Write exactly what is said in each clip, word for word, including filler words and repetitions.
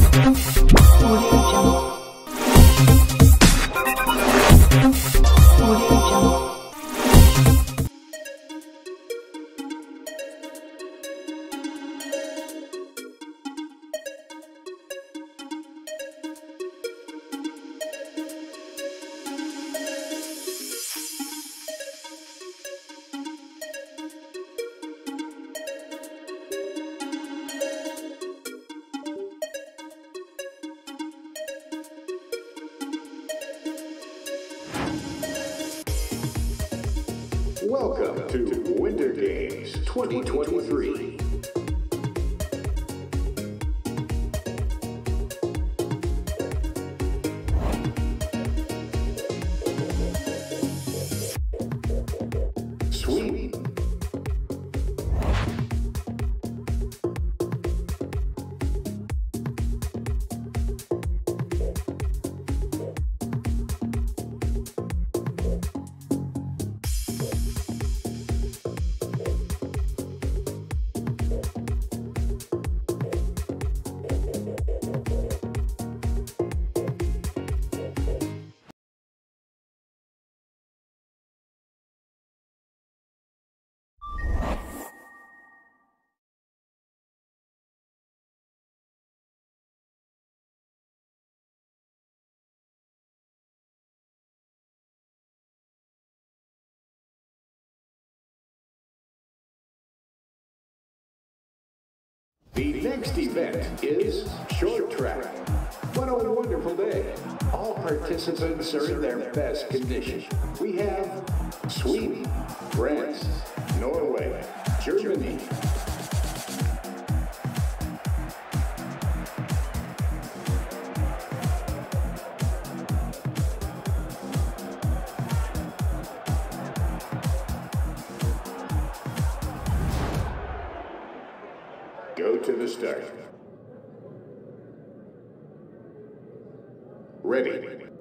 Audio Jungle. Audio Jungle. Welcome to Winter Games twenty twenty-three. Sweden. The next event is short track. What a wonderful day. All participants are in their best condition. We have Sweden, France, Norway, Germany. Go to the start. Ready.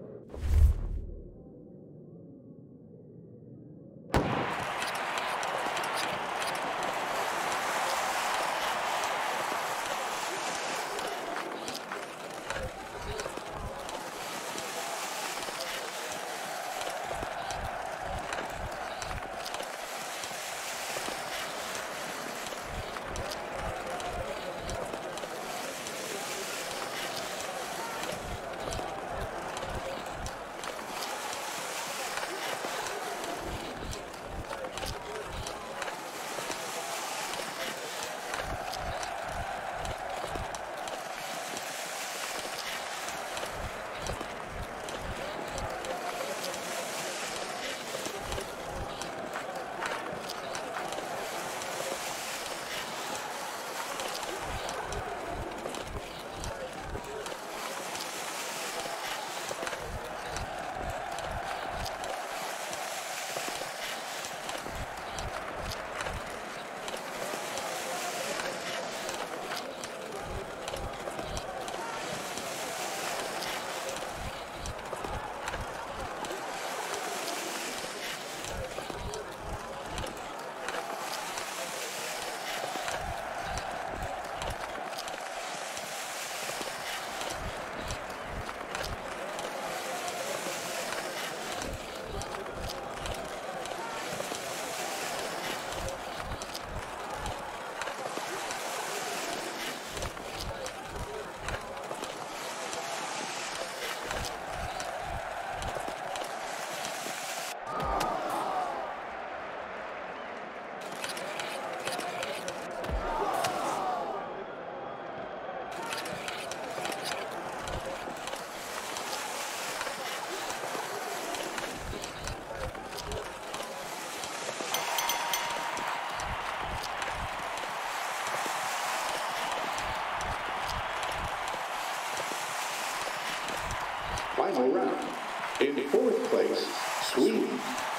Final round. In fourth place, Sweden.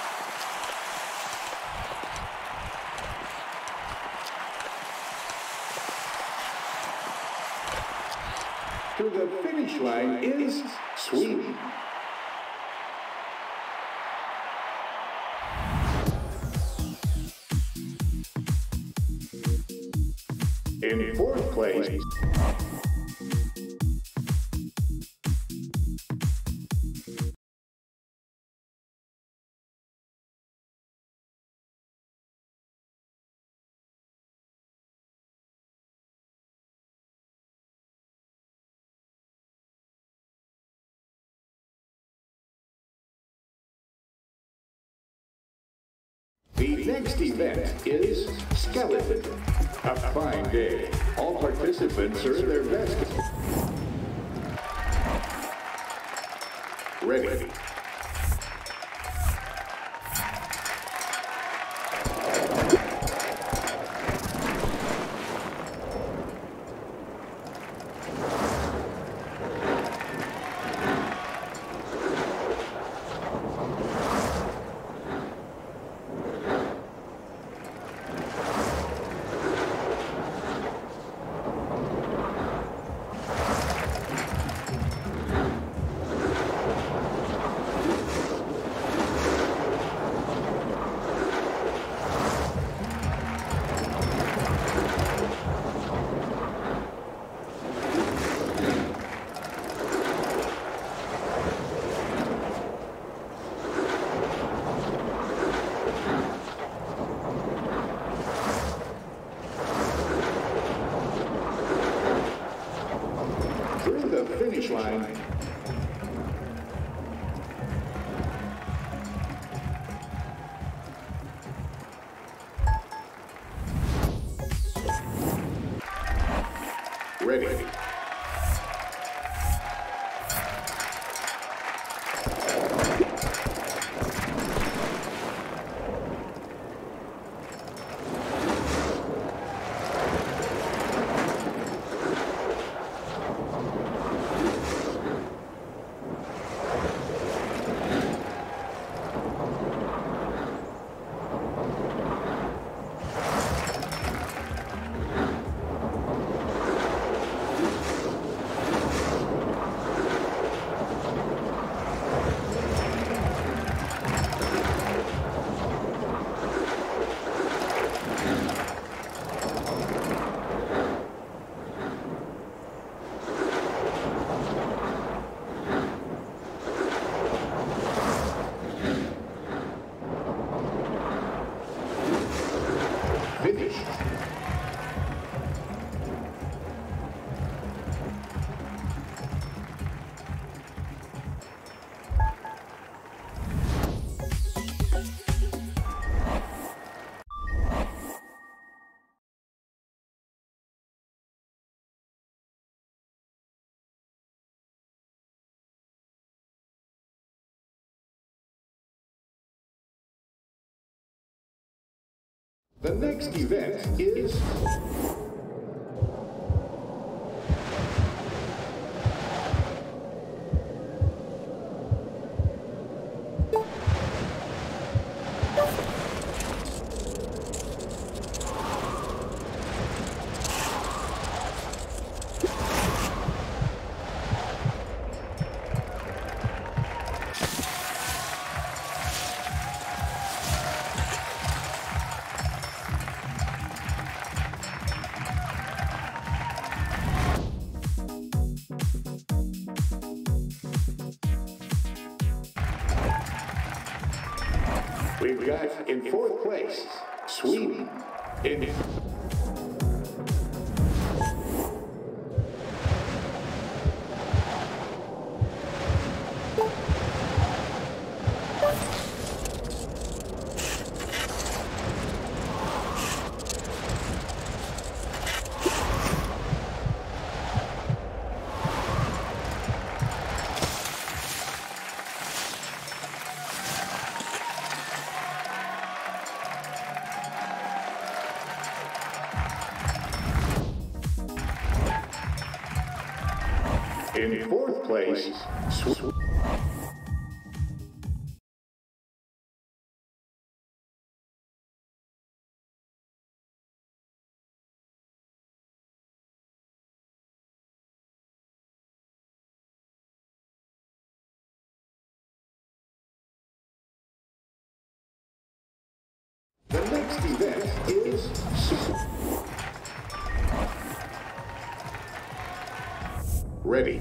To the finish line is Sweden. In fourth place, The next event is Skeleton. A fine day. All participants are in their best. Ready. Through the finish line. Ready. Finish. The next event is we've got in fourth place, Sweden. In In fourth place, Sw The next event is Ready.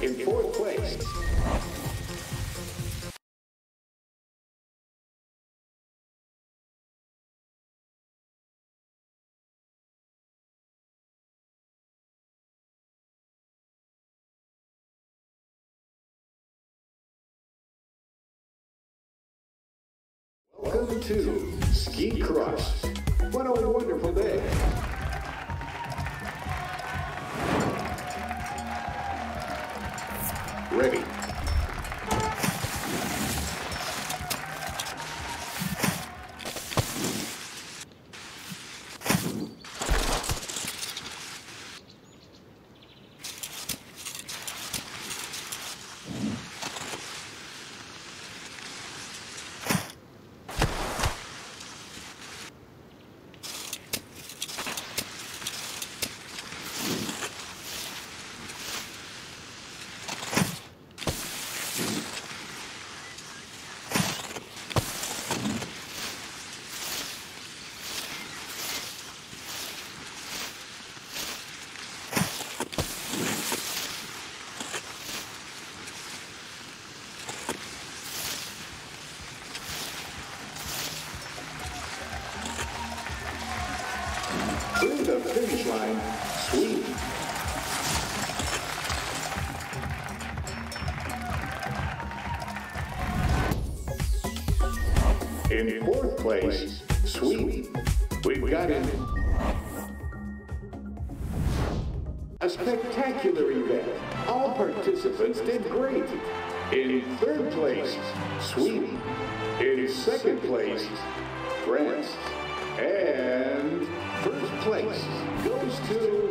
In fourth place, welcome to Ski Cross. What a wonderful day. Ready. Through the finish line, Sweden. In fourth place, Sweden. We've got it. A spectacular event. All participants did great. In third place, Sweden. In second place, France. And first place goes to